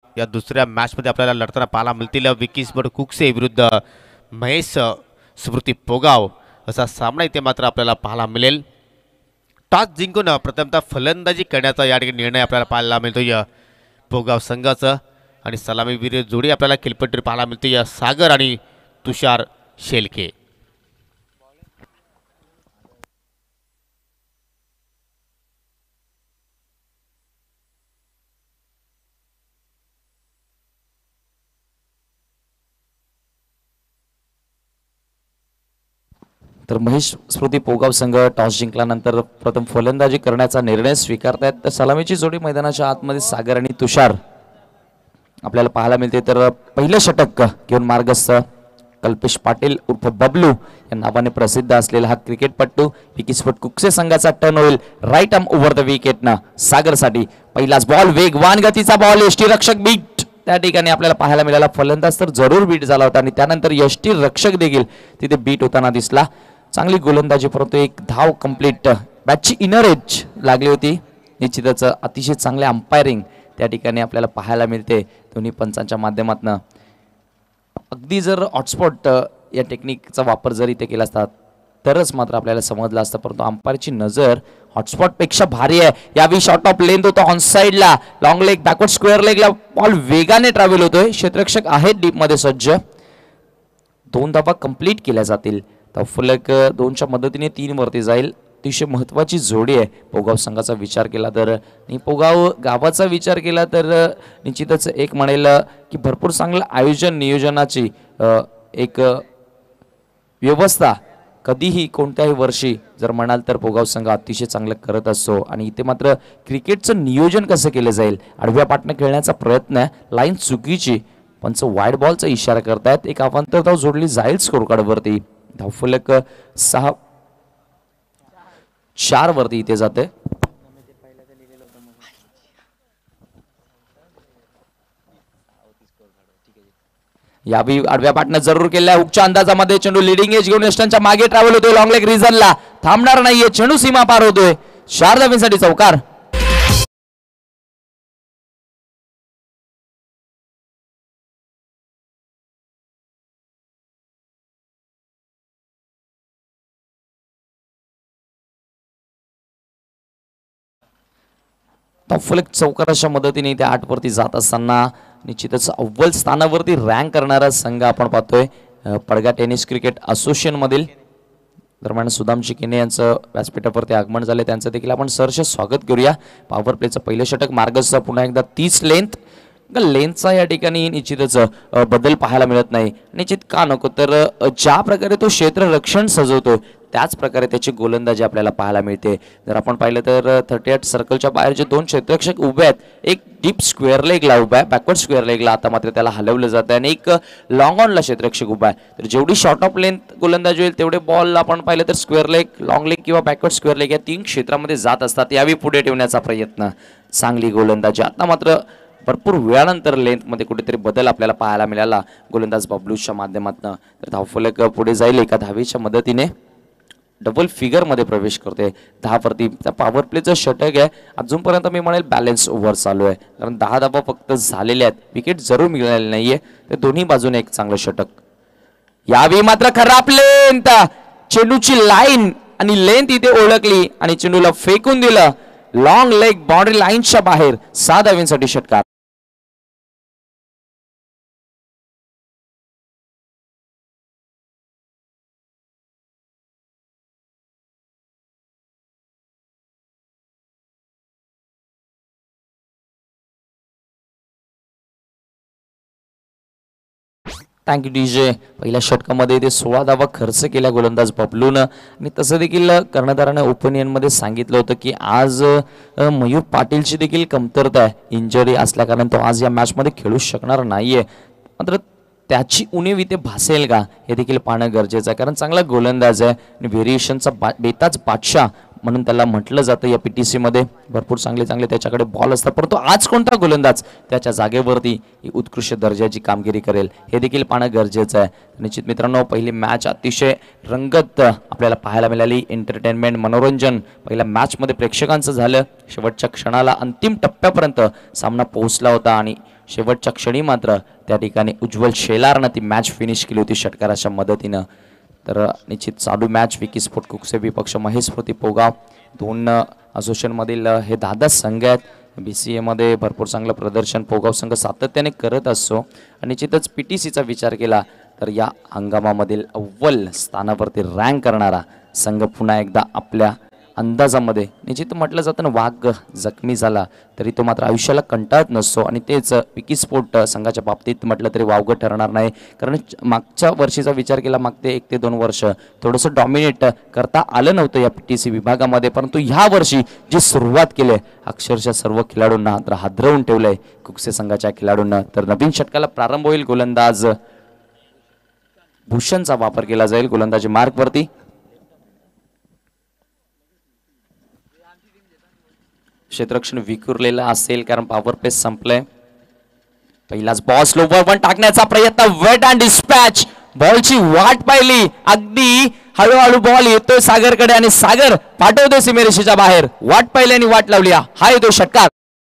या दुसऱ्या मॅचमध्ये आपल्याला लढताना पाहायला मिळतील विकी स्पोर्ट कुकसे विरुद्ध महेश स्मृती पोगाव असा सामना इथे मात्र आपल्याला पाहायला मिळेल। टॉस जिंकून प्रथमतः फलंदाजी करण्याचा या ठिकाणी निर्णय आपल्याला पाहायला मिळतोय पोगाव संघाचा आणि सलामीवीर जोडी आपल्याला खेळपट्टीवर पाहायला मिळते सागर आणि तुषार शेलके। तर महेश स्मृती पोगाव संघ टॉस जिंकल्यानंतर प्रथम फलंदाजी करण्याचा निर्णय स्वीकारतायत। तर सलामीची जोडी मैदानाच्या आतमध्ये सागर आणि तुषार आपल्याला पाहायला मिळते। तर पहिलं षटक घेऊन मार्गस्थ कल्पेश पाटील उर्फ बबलू या नावाने प्रसिद्ध असलेला हा क्रिकेटपटू विकी स्पोर्ट कुकसे संघाचा टर्न होईल राईट आर्म ओव्हर द विकेटनं सागरसाठी। पहिलाच बॉल वेगवान गतीचा बॉल यष्टीरक्षक बीट त्या ठिकाणी आपल्याला पाहायला मिळाला। फलंदाज तर जरूर बीट झाला होता आणि त्यानंतर यष्टीरक्षक देखील तिथे बीट होताना दिसला। चांगली गोलंदाजी परंतु एक धाव कंप्लीट बॅटची इनर एज लागली होती। निश्चितच अतिशय चांगले अंपायरिंग त्या ठिकाणी आपल्याला पाहायला मिळते दोन्ही पंचांच्या माध्यमातून। अगदी जर हॉटस्पॉट या टेक्निकचा वापर जर इथे केला असता तरच मात्र आपल्याला समजलं असतं, परंतु अंपायरची नजर हॉटस्पॉट पेक्षा भारी आहे। यावेळी शॉट ऑफ लेंथ होता ऑन साइडला लॉंग लेग बॅकवर्ड स्क्वेअर लेगला बॉल वेगाने ट्रॅव्हल होतोय। क्षेत्ररक्षक आहेत डीप मध्ये सज्ज। 2 धावा कंप्लीट केल्या जातील। फलक 2च्या मदतीने 3 वरती जाईल। अतिशय महत्त्वाची जोडी आहे पोगाव संघाचा विचार केला तर आणि पोगाव गावाचा विचार केला तर निश्चितच एक म्हणेल की भरपूर चांगलं आयोजन नियोजनाची एक व्यवस्था कधीही कोणत्याही वर्षी जर म्हणाल तर पोगाव संघ अतिशय चांगलं करत असतो। आणि इथे मात्र क्रिकेटचं नियोजन कसं केलं जाईल आडव्या पाटनं खेळण्याचा प्रयत्न आहे। लाईन चुकीची पंच वाईड बॉलचा इशारा करतायत। एक अवांतर धाव जोडली जाईल स्कोर कार्डवरती। धावफलक 6-4 वरती इथे जाते। यावेळी आडव्या पाटनं जरूर केल्या हुकच्या अंदाजामध्ये चेंडू लिडिंग एज घेऊन यष्टांच्या मागे ट्रॅव्हल होतोय लॉंग लेग रिझनला थांबणार नाहीये चेंडू सीमा पार होतोय 4 धावांसाठी चौकार। फलक चौकाराच्या मदतीने त्या 8 वरती जात असताना निश्चितच अव्वल स्थानावरती रँक करणारा संघ आपण पाहतोय पडगा टेनिस क्रिकेट असोसिएशन मधील। दरम्यान सुदाम चिकेने यांचं व्यासपीठावरती आगमन झाले त्यांचं देखील आपण सहर्ष स्वागत करूया। पॉवर प्लेचं पहिलं षटक मार्गस्थ पुन्हा एकदा 30 लेंथ लेंथचा या ठिकाणी निश्चितच बदल पाहायला मिळत नाही। निश्चित का नको तर ज्या प्रकारे तो क्षेत्ररक्षण सजवतोय त्याच प्रकारे त्याची गोलंदाजी आपल्याला पाहायला मिळते। जर आपण पाहिलं तर 38 सर्कलच्या बाहेर जे 2 क्षेत्ररक्षक उभे आहेत एक डीप स्क्वेअर लेगला उभा आहे बॅकवर्ड स्क्वेअर लेगला आता मात्र त्याला हलवलं जातं आणि एक लॉंग ऑनला क्षेत्ररक्षक उभा आहे। तर जेवढी शॉर्ट ऑफ लेंथ गोलंदाजी होईल तेवढे बॉल आपण पाहिलं तर स्क्वेअर लेग लॉंग लेग किंवा बॅकवर्ड स्क्वेअर लेग या 3 क्षेत्रामध्ये जात असतात। यावेळी पुढे ठेवण्याचा प्रयत्न चांगली गोलंदाजी आता मात्र भरपूर वेळानंतर लेंथमध्ये कुठेतरी बदल आपल्याला पाहायला मिळाला गोलंदाज बबलूच्या माध्यमातून। तर धावफलक पुढे जाईल एका धावेच्या मदतीने डबल फिगर मध्ये प्रवेश करते 10 वरती। पॉवर प्लेचं षटक आहे अजूनपर्यंत मी म्हणेल बॅलन्स ओव्हर चालू आहे कारण 10 धावा फक्त झालेल्या आहेत विकेट जरूर मिळालेली नाहीये तर दोन्ही बाजूने एक चांगलं षटक। यावेळी मात्र खराब लेंथ चेंडूची लाईन आणि लेंथ इथे ओळखली आणि चेंडूला फेकून दिलं लॉंग लेग बाउंड्री लाईनच्या बाहेर 6 धावांसाठी षटकार। Thank you DJ. पहिल्या षटकामध्ये ते 16 धावा खर्च केल्या गोलंदाज बबलूनं आणि तसं देखील कर्णधाराने ओपिनियनमध्ये सांगितलं होतं की आज मयूर पाटीलची देखील कमतरता आहे इंजरी असल्या कारण तो आज या मॅचमध्ये खेळू शकणार नाहीये। मात्र त्याची उणीव इथे भासेल का हे देखील पाहणं गरजेचं आहे कारण चांगला गोलंदाज आहे आणि व्हेरिएशनचा बेताज बादशाह म्हणून त्याला म्हटलं जातं या पीटीसी मध्ये। भरपूर चांगले त्याच्याकडे बॉल असतात परंतु आज कोणता गोलंदाज त्याच्या जागेवरती ही उत्कृष्ट दर्जाची कामगिरी करेल हे देखील पाहणं गरजेचं आहे। निश्चित मित्रांनो पहिली मॅच अतिशय रंगत आपल्याला पाहायला मिळाली एंटरटेनमेंट मनोरंजन पहिल्या मॅचमध्ये प्रेक्षकांचं झालं। शेवटच्या क्षणाला अंतिम टप्प्यापर्यंत सामना पोहोचला होता आणि शेवटच्या क्षणी मात्र त्या ठिकाणी उज्ज्वल शेलारनं ती मॅच फिनिश केली होती षटकाराच्या मदतीनं. तर निश्चित चालू मॅच विकी स्पोर्ट कुकसे विपक्ष महेश स्मृती पोगाव दोन असोसिएशनमधील हे 10 संघ आहेत. BCA मध्ये भरपूर चांगलं प्रदर्शन पोगाव संघ सातत्याने करत असतो आणि निश्चितच PTCचा विचार केला तर या हंगामामधील अव्वल स्थानावरती रँक करणारा संघ पुन्हा एकदा आपल्या अंदाजामध्ये निश्चित म्हटलं जातं ना, वाघ जखमी झाला तरी तो मात्र आयुष्याला कंटाळत नसतो आणि तेच विकी स्पोर्ट संघाच्या बाबतीत म्हटलं तरी वावगं ठरणार नाही. कारण मागच्या वर्षीचा विचार केला, मागते 1 ते 2 वर्ष थोडंसं डॉमिनेट करता आलं नव्हतं या PTC विभागामध्ये, परंतु ह्या वर्षी जी सुरुवात केली अक्षरशः सर्व खेळाडूंना तर हादरवून ठेवलंय कुकसे संघाच्या खेळाडूंना. तर नवीन षटकाला प्रारंभ होईल. गोलंदाज भूषणचा वापर केला जाईल गोलंदाजी मार्कवरती. क्षेत्ररक्षण विखुरलेलं असेल कारण पॉवर प्ले संपलंय. पहिलाच बॉल स्लोवर वन टाकण्याचा प्रयत्न, वेट अँड डिस्पॅच, बॉलची वाट पाहिली, अगदी हळूहळू बॉल येतोय सागरकडे आणि सागर पाठवतोय सीमेरेषेच्या बाहेर. वाट पाहिली आणि वाट लावली, हा येतो षटकार.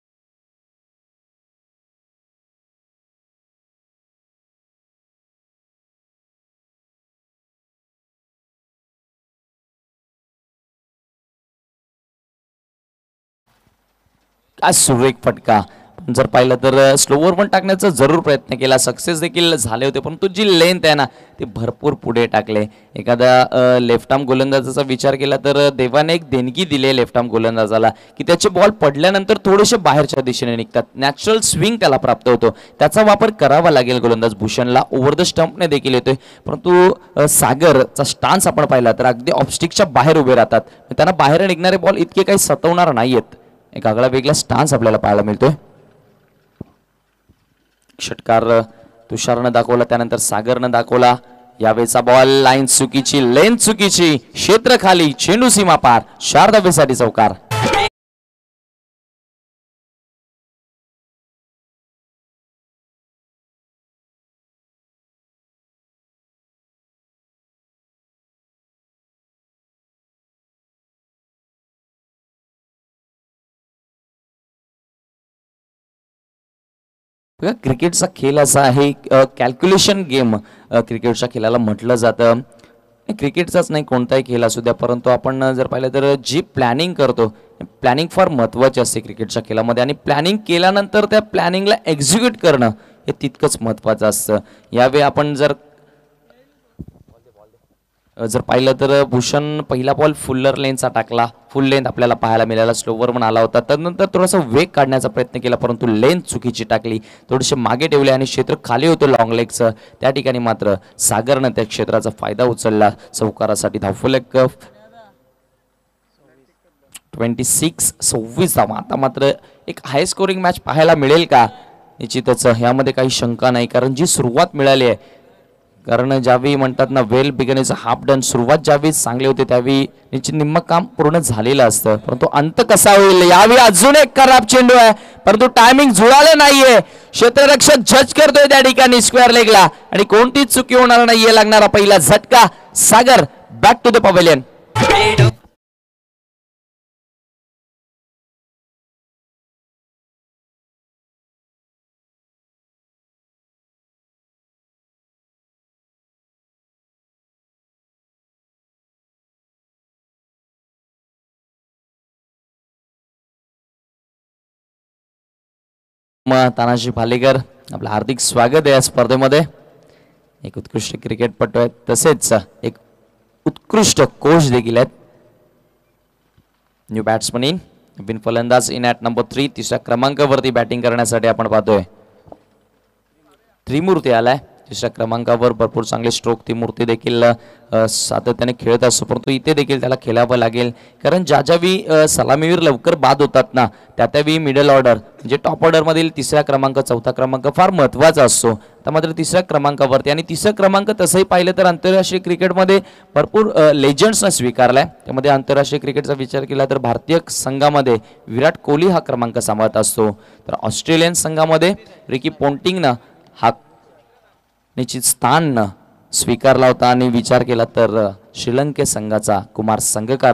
काय सुरेख फटका. जर पाहिलं तर स्लोवर पण टाकण्याचा जरूर प्रयत्न केला, सक्सेस देखील झाले होते, परंतु जी लेंथ आहे ना ते भरपूर पुढे टाकले. एखाद्या लेफ्ट आर्म गोलंदाजाचा विचार केला तर देवाने एक देणगी दिली लेफ्ट आर्म गोलंदाजाला की त्याचे बॉल पडल्यानंतर थोडेसे बाहेरच्या दिशेने निघतात, नॅचरल स्विंग त्याला प्राप्त होतो, त्याचा वापर करावा लागेल गोलंदाज भूषणला. ओव्हर द स्टंपने देखील येतोय, परंतु सागरचा स्टान्स आपण पाहिला तर अगदी ऑफस्टिकच्या बाहेर उभे राहतात, त्यांना बाहेर निघणारे बॉल इतके काही सतवणार नाहीयेत. एक आगळा वेगळा स्टान्स आपल्याला पाहायला मिळतोय. षटकार तुषारनं दाखवला, त्यानंतर सागरनं दाखवला. यावेळेचा बॉल लाईन चुकीची, लेंथ चुकीची, क्षेत्र खाली, चेंडू सीमा पार, 4 धावेसाठी चौकार. क्रिकेटचा खेळ असा आहे, कॅल्क्युलेशन गेम क्रिकेटच्या खेळाला म्हटलं जातं. क्रिकेटचाच नाही, कोणताही खेळ असू द्या, परंतु आपण जर पाहिलं तर जी प्लॅनिंग करतो, प्लॅनिंग फार महत्त्वाची असते क्रिकेटच्या खेळामध्ये आणि प्लॅनिंग केल्यानंतर त्या प्लॅनिंगला एक्झिक्यूट करणं हे तितकंच महत्त्वाचं असतं. यावेळी आपण जर पाहिलं तर भूषण पहिला बॉल फुल्लर लेनचा टाकला, फुल लेंथ आपल्याला पाहायला मिळाला, स्लोवर पण आला होता. त्यानंतर थोडासा वेग काढण्याचा प्रयत्न केला, परंतु लेंथ चुकीची टाकली, थोडेसे मागे ठेवले आणि क्षेत्र खाली होतं लॉंग लेगचं. त्या ठिकाणी मात्र सागरनं त्या क्षेत्राचा फायदा उचलला, चौकारासाठी धावफलक 26-26 धावा. आता मात्र एक हाय स्कोरिंग मॅच पाहायला मिळेल का? निश्चितच यामध्ये काही शंका नाही, कारण जी सुरुवात मिळाली आहे, कारण ज्यावेळी म्हणतात ना well begun is half done, सुरुवात ज्यावेळी चांगली होते त्यावेळी निश्चित निम्म काम पूर्ण झालेलं असतं, परंतु अंत कसा होईल यावेळी अजून एक खराब चेंडू आहे, परंतु टायमिंग जुळालं नाहीये. क्षेत्ररक्षक जज करतोय त्या ठिकाणी स्क्वेअर लेगला आणि कोणतीच चुकी होणार नाहीये. लागणारा पहिला झटका. Sagar back to the pavilion. Tanaji Bhalekar, आपलं हार्दिक स्वागत आहे या स्पर्धेमध्ये. एक उत्कृष्ट क्रिकेटपटू आहेत, तसेच एक उत्कृष्ट कोच देखील आहेत. न्यू बॅट्समन इन, नवीन फलंदाज इन ॲट नंबर 3, 3ऱ्या क्रमांकावरती बॅटिंग करण्यासाठी आपण पाहतोय त्रिमूर्ती आलाय. 3ऱ्या क्रमांकावर भरपूर चांगले स्ट्रोक त्रिमूर्ती देखील सातत्याने खेळत असतो, परंतु इथे देखील त्याला खेळावं लागेल, कारण ज्यावेळी सलामीवीर लवकर बाद होतात ना त्यावेळी मिडल ऑर्डर म्हणजे टॉप ऑर्डरमधील 3रा क्रमांक 4था क्रमांक फार महत्त्वाचा असतो. तर मात्र 3ऱ्या क्रमांकावरती, आणि 3रा क्रमांक तसंही पाहिलं तर आंतरराष्ट्रीय क्रिकेटमध्ये भरपूर लेजंड्सना स्वीकारलाय. त्यामध्ये आंतरराष्ट्रीय क्रिकेटचा विचार केला तर भारतीय संघामध्ये विराट कोहली हा क्रमांक सांभाळत असतो, तर ऑस्ट्रेलियन संघामध्ये रिकी पोंटिंगनं हा निश्चित स्थान स्वीकारला होता. आणि विचार केला तर श्रीलंके संघाचा कुमार संगकाराने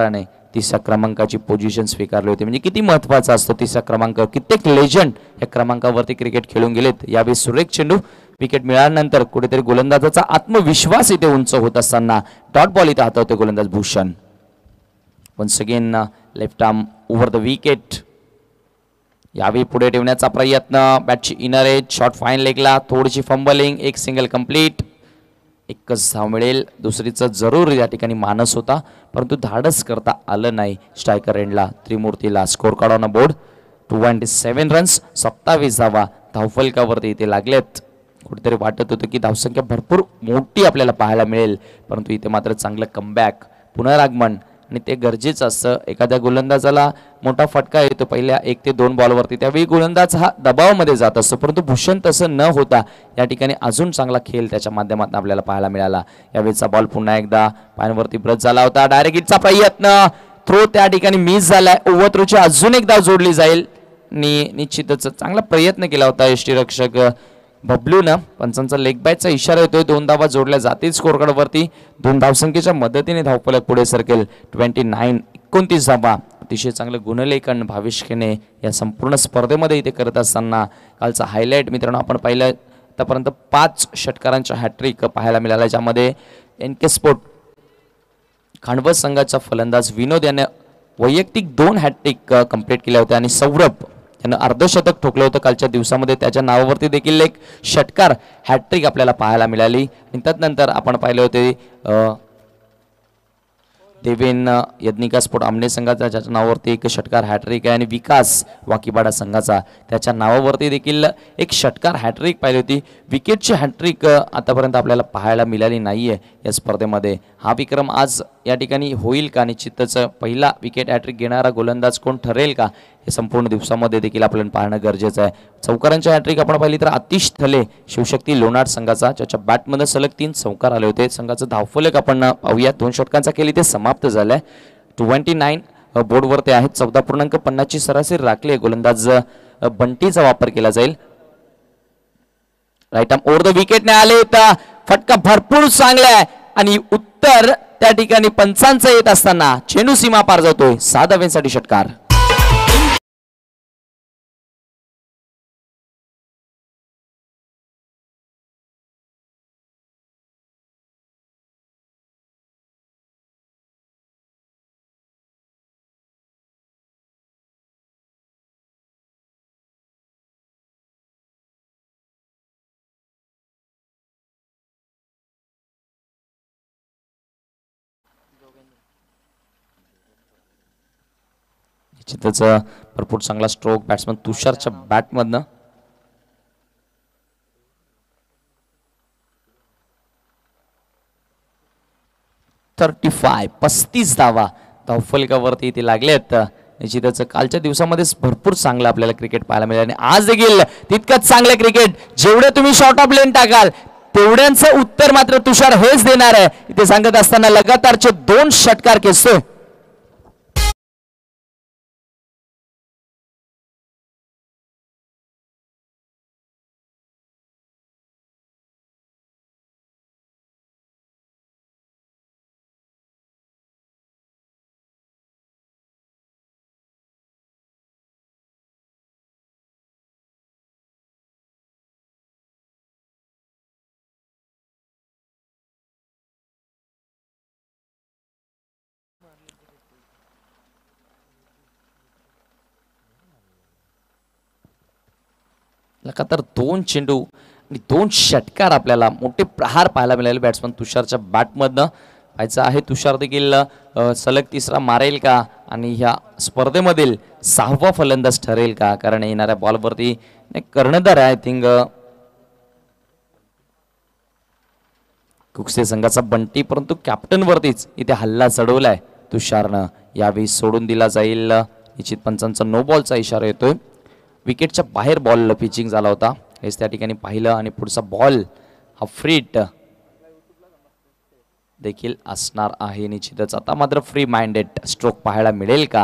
तिसऱ्या क्रमांकाची पोझिशन स्वीकारली होती. म्हणजे किती महत्त्वाचा असतो तिसरा क्रमांक. कित्येक लेजंड या क्रमांकावरती क्रिकेट खेळून गेलेत. यावेळी सुरेख चेंडू विकेट मिळाल्यानंतर कुठेतरी गोलंदाजाचा आत्मविश्वास इथे उंच होत असताना डॉट बॉल इथे हातावते गोलंदाज Bhushan. Once again left arm over the wicket. यावेळी पुढे ठेवण्याचा प्रयत्न. बॅटची इनर एज शॉट फाईन लेगला. थोडीशी फंबलिंग. एक सिंगल कंप्लीट. एकच धाव मिळेल. दुसरीचा जरूर या ठिकाणी मानस होता परंतु धाडस करता आलं नाही स्ट्रायकर एंडला. त्रिमूर्तीला score card on board 227 runs 27 धावा धावफलकावरती इथे लागलेत. कुठेतरी वाटत होतं की धावसंख्या भरपूर मोठी आपल्याला पाहायला मिळेल परंतु इथे मात्र चांगलं कमबॅक पुनरागमन आणि ते गरजेचं असतं. एखाद्या गोलंदाजाला मोठा फटका येतो पहिल्या 1 ते 2 बॉलवरती त्यावेळी गोलंदाज हा दबावामध्ये जात असतो परंतु भूषण तसं न होता या ठिकाणी अजून चांगला खेळ त्याच्या माध्यमातून आपल्याला पाहायला मिळाला. यावेळीचा बॉल पुन्हा एकदा पायांवरती ब्रश झाला होता. डायरेक्ट हिटचा प्रयत्न. थ्रो त्या ठिकाणी मिस झालाय. ओव्हर थ्रोची अजून एक धाव जोडली जाईल. निश्चितच चांगला प्रयत्न केला होता यष्टीरक्षक बबलूनं. पंचांचा लेग बॅटचा इशारा येतोय. 2 धावा जोडल्या जातील स्कोर कार्डवरती. 2 धावसंख्येच्या मदतीने धावफलक पुढे सरकेल. 29 धावा. अतिशय चांगलं गुणलेखन भावेश खेने या संपूर्ण स्पर्धेमध्ये इथे करत असताना कालचा हायलाईट मित्रांनो आपण पाहिलं. आतापर्यंत 5 षटकारांच्या हॅट्रिक पाहायला मिळाल्या ज्यामध्ये NK स्पोर्ट खांडवत संघाचा फलंदाज विनोद याने वैयक्तिक 2 हॅट्रिक कंप्लीट केल्या होत्या आणि सौरभ यानं अर्धशतक ठोकलं होतं कालच्या दिवसामध्ये. त्याच्या नावावरती देखील एक षटकार हॅट्रिक आपल्याला पाहायला मिळाली. आणि त्यानंतर आपण पाहिले होते देवेन यज्ञिका स्पोर्ट आमने संघाचा ज्याच्या नावावरती एक षटकार हॅट्रिक आहे आणि विकास वाकीबाडा संघाचा त्याच्या नावावरती देखील एक षटकार हॅट्रिक पाहिली होती. विकेटची हॅट्रिक आतापर्यंत आपल्याला पाहायला मिळाली नाहीये या स्पर्धेमध्ये. हा विक्रम आज या ठिकाणी होईल का? निश्चितच पहिला विकेट हॅट्रिक घेणारा गोलंदाज कोण ठरेल का हे संपूर्ण दिवसामध्ये देखील आपल्याला पाहणं गरजेचं आहे. चौकारांच्या हॅट्रिक आपण पाहिली तर आतिश थले शिवशक्ती लोणार संघाचा ज्याच्या बॅटमध्ये सलग 3 चौकार आले होते. संघाचं धावफलक आपण पाहूया. 2 षटकांचा खेळ इथे समाप्त झालाय. 29 बोर्डवरती आहेत. 14.50 ची सरासरी राखली. गोलंदाज बंटीचा वापर केला जाईल. राईट आर्म ओव्हर द विकेटने आले तर फटका भरपूर चांगला आहे आणि उत्तर त्या ठिकाणी पंचांचं येत असताना चेंडू सीमा पार जातोय. 6 धावांसाठी षटकार. निश्चितच भरपूर चांगला स्ट्रोक बॅट्समन तुषारच्या बॅटमधनं. पस्तीस धावा धावफलकावरती इथे लागलेत. निश्चितच कालच्या दिवसामध्ये भरपूर चांगलं आपल्याला क्रिकेट पाहायला मिळालं आणि आज देखील तितकंच चांगलं क्रिकेट. जेवढे तुम्ही शॉर्ट ऑफ लेन टाकाल तेवढ्यांचं उत्तर मात्र तुषार हेच देणार आहे. इथे सांगत असताना लगातारचे 2 षटकार खेचतोय. लगातार 2 चेंडू आणि 2 षटकार आपल्याला मोठे प्रहार पाहायला मिळाले बॅट्समन तुषारच्या बॅटमधनं. पाहायचं आहे तुषार देखील सलग 3रा मारेल का आणि ह्या स्पर्धेमधील 6वा फलंदाज ठरेल का? कारण येणाऱ्या बॉलवरती कर्णधार आहे आय थिंक कुक्से संघाचा बंटी परंतु कॅप्टन वरतीच इथे हल्ला चढवलाय तुषारनं. यावेळी सोडून दिला जाईल. निश्चित पंचांचा नो बॉलचा इशारा येतोय. विकेटच्या बाहेर बॉल पिचिंग झाला होता हेच त्या ठिकाणी पाहिलं आणि पुढचा बॉल हा फ्रीट देखील असणार आहे. निश्चितच आता मात्र फ्री माइंडेड स्ट्रोक पाहायला मिळेल का?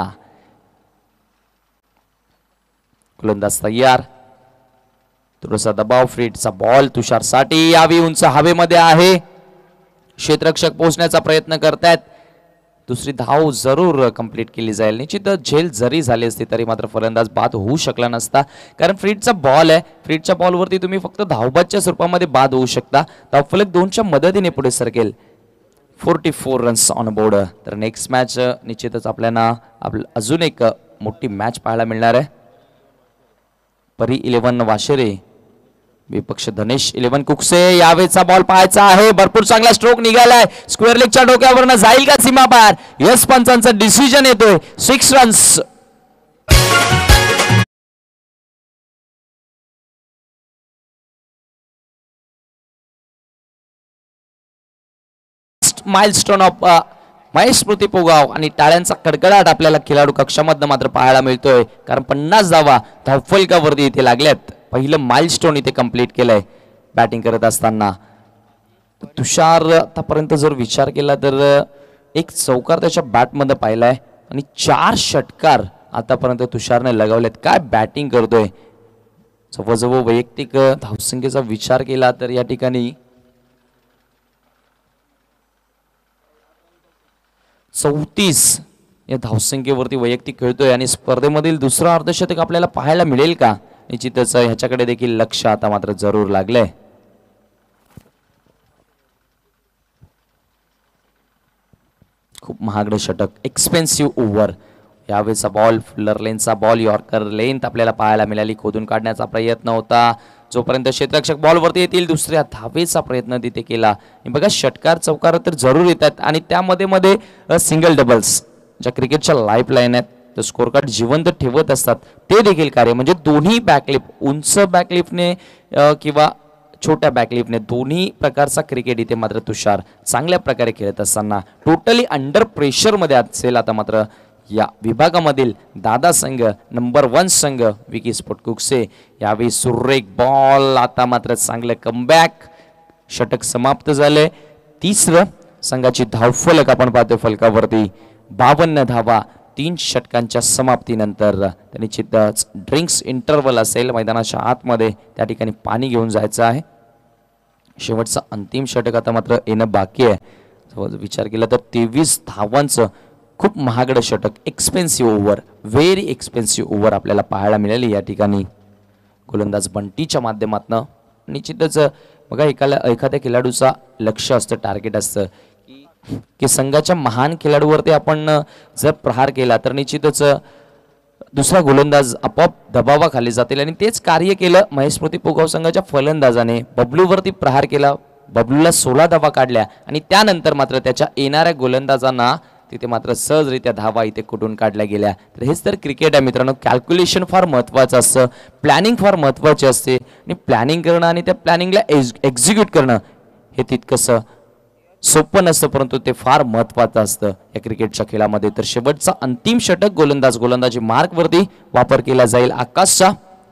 गोलंदाज तयार. थोडासा दबाव. फ्रीटचा बॉल तुषारसाठी. यावी उंच हवेमध्ये आहे. क्षेत्ररक्षक पोहोचण्याचा प्रयत्न करतायत. दुसरी धाव जरूर कंप्लीट केली जाईल. निश्चित झेल जरी झाली असती तरी मात्र फलंदाज बाद होऊ शकला नसता, कारण फ्रीडचा बॉल आहे. फ्रीडच्या बॉलवरती तुम्ही फक्त धावबादच्या स्वरूपामध्ये बाद होऊ शकता. धावफलक 2च्या मदतीने पुढे सरकेल. 44 रन्स ऑन बोर्ड. तर नेक्स्ट मॅच निश्चितच आपल्याला अजून एक मोठी मॅच पाहायला मिळणार आहे. परी 11 वाशेरे विपक्ष धनेश 11 कुकसे. यावेळेचा बॉल पाहायचा आहे. भरपूर चांगला स्ट्रोक निघालाय. स्क्वेअर लेगच्या डोक्यावरनं जाईल का सीमा पार? यस पंचांचा डिसिजन येतोय. 6 runs. Milestone of Mahesh Smriti Pogaon आणि टाळ्यांचा कडकडाट आपल्याला खेळाडू कक्षामधनं मात्र पाहायला मिळतोय, कारण 50 धावा धावफलकावरती इथे लागल्यात. पहिलं माइलस्टोन इथे कंप्लीट केलंय बॅटिंग करत असताना. तुषार आतापर्यंत जर विचार केला तर एक चौकार त्याच्या बॅटमध्ये पाहिलाय आणि 4 षटकार आतापर्यंत तुषारने लगावलेत. काय बॅटिंग करतोय. जवळजवळ वैयक्तिक धावसंख्येचा विचार केला तर या ठिकाणी 34 या धावसंख्येवरती वैयक्तिक खेळतोय आणि स्पर्धेमधील दुसरं अर्धशतक आपल्याला पाहायला मिळेल का? निश्चितच ह्याच्याकडे देखील लक्ष आता मात्र जरूर लागलंय. खूप महागडं षटक, एक्सपेन्सिव्ह ओव्हर. यावेळेचा बॉल फुल्लर लेनचा बॉल, यॉर्कर लेंथ आपल्याला पाहायला मिळाली. खोदून काढण्याचा प्रयत्न होता. जोपर्यंत क्षेत्ररक्षक बॉलवरती येतील दुसऱ्या धावेचा प्रयत्न तिथे केला. बघा षटकार चौकार तर जरूर येतात आणि त्यामध्ये मध्ये सिंगल डबल्स ज्या क्रिकेटच्या लाईफ लाईन आहेत तर स्कोर कार्ड जिवंत ठेवत असतात ते देखील कार्य, म्हणजे दोन्ही बॅकलिप उंच बॅकलिपने किंवा छोट्या बॅकलिपने दोन्ही प्रकारचा क्रिकेट इथे मात्र तुषार चांगल्या प्रकारे खेळत असताना टोटली अंडर प्रेशरमध्ये असेल आता मात्र या विभागामधील दादा संघ नंबर 1 संघ विकी स्पोर्ट कुकसे. यावेळी सुरेख बॉल, आता मात्र चांगलं कमबॅक. षटक समाप्त झाले. तिसरं संघाची धावफलक आपण पाहतोय फलकावरती 52 धावा 3 षटकांच्या समाप्तीनंतर. निश्चितच ड्रिंक्स इंटरवल असेल मैदानाच्या आतमध्ये, त्या ठिकाणी पाणी घेऊन जायचं आहे. शेवटचं अंतिम षटक आता मात्र येणं बाकी आहे. विचार केला तर 23 धावांचं खूप महागडं षटक, expensive over, very expensive over आपल्याला पाहायला मिळाली या ठिकाणी. गोलंदाज बंटीच्या माध्यमातून निश्चितच बघा एखाद्या खेळाडूचा लक्ष असतं, टार्गेट असतं की संघाच्या महान खेळाडूवरती आपण जर प्रहार केला तर निश्चितच दुसरा गोलंदाज आपोआप दबावाखाली जातील आणि तेच कार्य केलं महेश स्मृती पोगाव संघाच्या फलंदाजाने. बबलूवरती प्रहार केला, बबलूला 16 धावा काढल्या आणि त्यानंतर मात्र त्याच्या येणाऱ्या गोलंदाजांना तिथे मात्र सहजरित्या धावा इथे कुठून काढल्या गेल्या. तर हेच तर क्रिकेट आहे मित्रांनो. कॅल्क्युलेशन फार महत्त्वाचं असतं, प्लॅनिंग फार महत्त्वाची असते आणि प्लॅनिंग करणं आणि त्या प्लॅनिंगला एक्झिक्यूट करणं हे तितकंसं सोपं नसतं, परंतु ते फार महत्त्वाचं असतं या क्रिकेटच्या खेळामध्ये. तर शेवटचा अंतिम षटक गोलंदाजी मार्कवरती वापर केला जाईल आकाशचा.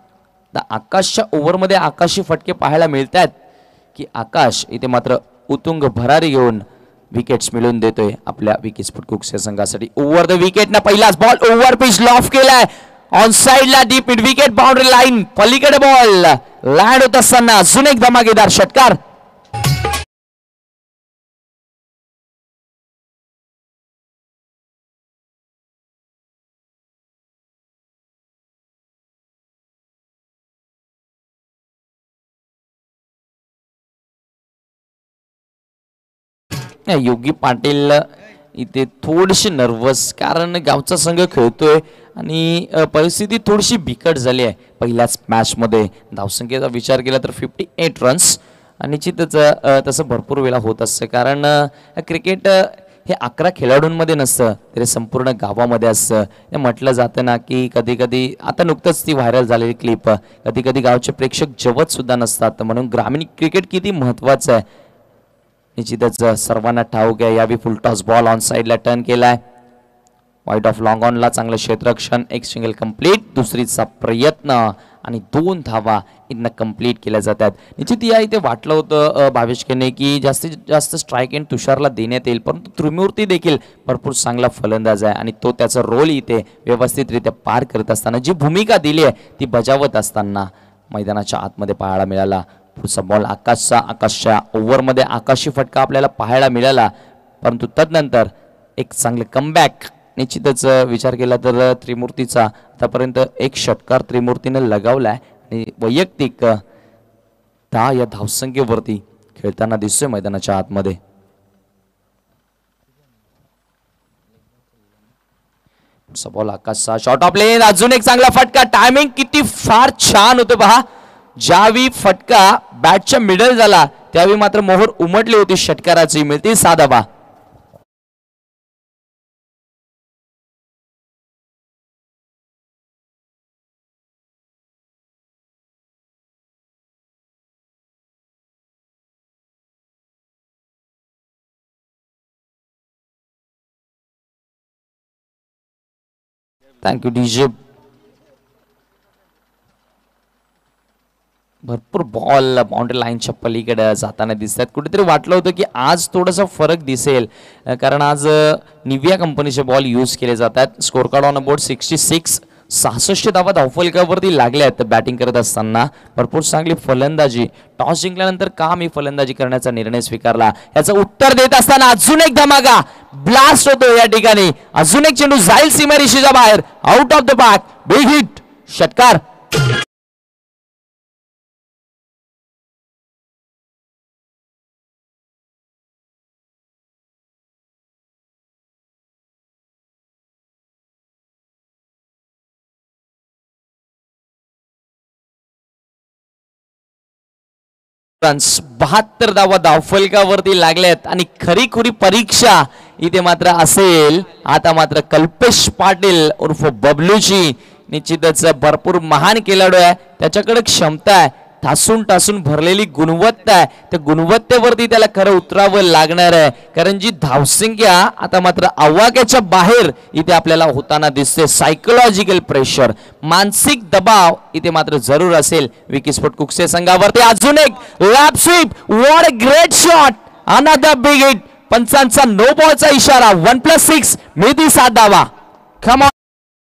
आकाशच्या ओव्हरमध्ये आकाशी फटके पाहायला मिळत आहेत की आकाश इथे मात्र उतुंग भरारी घेऊन विकेट्स मिळवून देतोय आपल्या विकी स्पोर्ट कुकसे संघासाठी. ओव्हर द विकेट ना पहिलाच बॉल ओव्हर पिच लॉफ केलाय ऑन साइडला deep mid wicket boundary line पलीकडे बॉल लँड होत असताना अजून एक धमाकेदार षटकार. योगी पाटील इथे थोडीशी नर्वस, कारण गावचा संघ खेळतोय आणि परिस्थिती थोडीशी बिकट झाली आहे. पहिल्याच मॅचमध्ये धावसंख्येचा विचार केला तर 58 रन्स आणि निश्चितच तसं भरपूर वेळा होत असतं, कारण क्रिकेट हे 11 खेळाडूंमध्ये नसतं, तरी संपूर्ण गावामध्ये असतं. म्हटलं जातं ना की कधी कधी आता नुकतंच ती व्हायरल झालेली क्लिप, कधी कधी गावचे प्रेक्षक जेवत सुद्धा नसतात. म्हणून ग्रामीण क्रिकेट किती महत्त्वाचं आहे निश्चितच सर्वांना ठाऊक आहे. यावेळी फुल टॉस बॉल ऑन साइडला टर्न केलाय. वाईट ऑफ लॉंग ऑनला चांगलं क्षेत्ररक्षण, एक सिंगल कंप्लीट, दुसरीचा प्रयत्न आणि 2 धावा इथनं कंप्लीट केल्या जातात. निश्चित या इथे वाटलं होतं भावेशकेने की जास्तीत जास्त स्ट्राईक एंड तुषारला देण्यात येईल, परंतु त्रिमूर्ती देखील भरपूर चांगला फलंदाज आहे आणि तो त्याचा रोल इथे व्यवस्थितरित्या पार करत असताना जी भूमिका दिली आहे ती बजावत असताना मैदानाच्या आतमध्ये पाहायला मिळाला. पुढचा बॉल आकाशच्या ओव्हरमध्ये आकाशी फटका आपल्याला पाहायला मिळाला, परंतु तदनंतर एक चांगले कमबॅक निश्चितच विचार केला तर त्रिमूर्तीचा आतापर्यंत एक षटकार त्रिमूर्तीने लगावलाय आणि वैयक्तिक 10 या धावसंख्येवरती खेळताना दिसतोय मैदानाच्या आतमध्ये. बॉल आकाशचा शॉट ऑफ लेन, अजून एक चांगला फटका. टायमिंग किती फार छान होतं पहा. ज्यावेळी फटका बॅटच्या मिडल झाला त्यावेळी मात्र मोहर उमटली होती षटकाराची. मिळते 6 धावा. Thank you DJ. भरपूर बॉल बाउंड्री लाईनच्या पलीकडे जाताना दिसतात. कुठेतरी वाटलं होतं की आज थोडासा फरक दिसेल कारण आज निविया कंपनीचे बॉल यूज केले जातात. Score card on board 66. 66 धावा धावफलकावरती लागल्या आहेत बॅटिंग करत असताना. भरपूर चांगली फलंदाजी. टॉस जिंकल्यानंतर का मी फलंदाजी करण्याचा निर्णय स्वीकारला याचं उत्तर देत असताना अजून एक धमाका ब्लास्ट होतो या ठिकाणी. अजून एक चेंडू जाईल सीमारेषेच्या बाहेर. Out of the back. Big hit. षटकार. रन्स 72 धावा धावफलकावरती लागल्यात आणि खरीखुरी परीक्षा इथे मात्र असेल आता मात्र कल्पेश पाटील उर्फ बबलूची. निश्चितच भरपूर महान खेळाडू आहे. त्याच्याकडे क्षमता आहे. ठासून ठासून भरलेली गुणवत्ता आहे. त्या गुणवत्तेवरती त्याला खरं उतरावं लागणार आहे कारण जी धावसंख्या आता मात्र आवाक्याच्या बाहेर इथे आपल्याला होताना दिसते. सायकोलॉजिकल प्रेशर, मानसिक दबाव इथे मात्र जरूर असेल विकीस्फोट कुकसे संघावरती. अजून एक lap sweep. What a great shot. Another big hit. पंचांचा नो बॉलचा इशारा. 1+6 मिळती 7 धावा. Come on.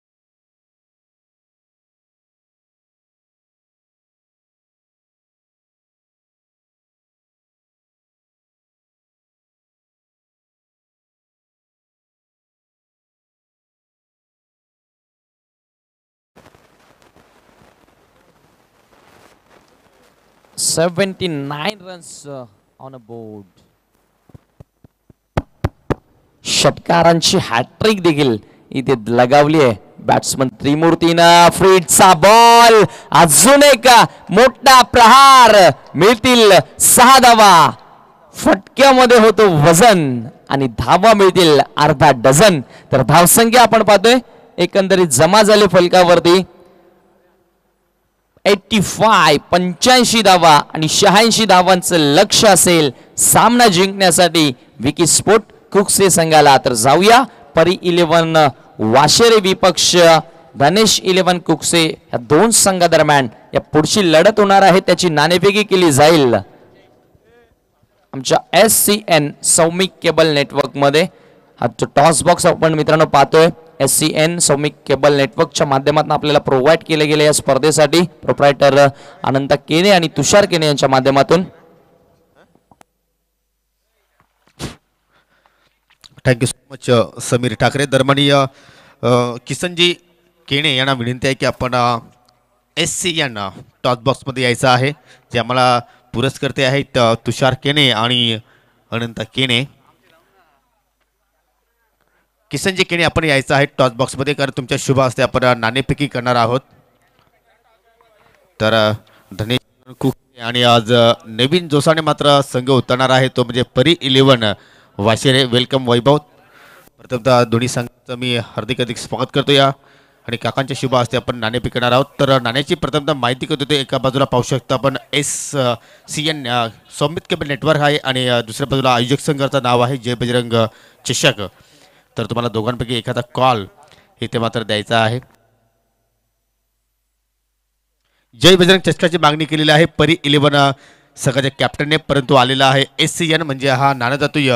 79 runs on a board. षटकारांची हॅट्रिक देखील इथे लगावली आहे बॅट्समन त्रिमूर्तीनं. फ्रीडचा बॉल. अजून एक मोठा प्रहार. मिळतील 6 धावा. फटक्यामध्ये होतो वजन आणि धावा मिळतील अर्धा डझन. तर धावसंख्या आपण पाहतोय एकंदरीत जमा झाले फलकावरती 85 धावा आणि 86 धावांचं लक्ष असेल सामना जिंकण्यासाठी विकीस्फोट कुकसे संघाला. तर जाऊया परी 11 वाशेरे विपक्ष धनेश 11 कुकसे या दोन संघादरम्यान या पुढची लढत होणार आहे त्याची नाणेफेकी केली जाईल आमच्या SCN सौमिक केबल नेटवर्क मध्ये. हा टॉस बॉक्स आपण मित्रांनो पाहतोय SCN सौमिक केबल नेटवर्कच्या माध्यमातून आपल्याला प्रोव्हाइड केले गेले या स्पर्धेसाठी. प्रोप्रायटर अनंत केने आणि तुषार केने यांच्या माध्यमातून. Thank you so much Sameer Thackeray. दरम्यान किसनजी केणे यांना विनंती आहे की आपण SCN टॉस बॉक्समध्ये यायचं आहे. जे आम्हाला पुरस्कर्ते आहेत तुषार केने आणि अनंत केने. किसनजी केने आपण यायचं आहे टॉस बॉक्समध्ये कारण तुमच्या शुभ हस्ते आपण नाणेफेकी करणार आहोत. तर धनेश कुक आणि आज नवीन जोसाने मात्र संघ उतरणार आहे तो म्हणजे परी 11 वाशेरे. वेलकम वैभव. प्रथमतः दोन्ही संघाचं मी हार्दिक स्वागत करतो या आणि काकांच्या शुभ हस्ते आपण नाणेफेकी करणार आहोत. तर नाण्याची प्रथमतः माहिती करतो ते एका बाजूला पाहू शकता आपण SCN सौमिक केबल नेटवर्क आहे आणि दुसऱ्या बाजूला आयोजक संघाचं नाव आहे जय बजरंग चषक. तर तुम्हाला दोघांपैकी एखादा कॉल इथे मात्र द्यायचा आहे. जय बजरंग चषकाची मागणी केलेली आहे परी 11 संघाच्या कॅप्टनने परंतु आलेला आहे SCN म्हणजे हा नाणेदातूय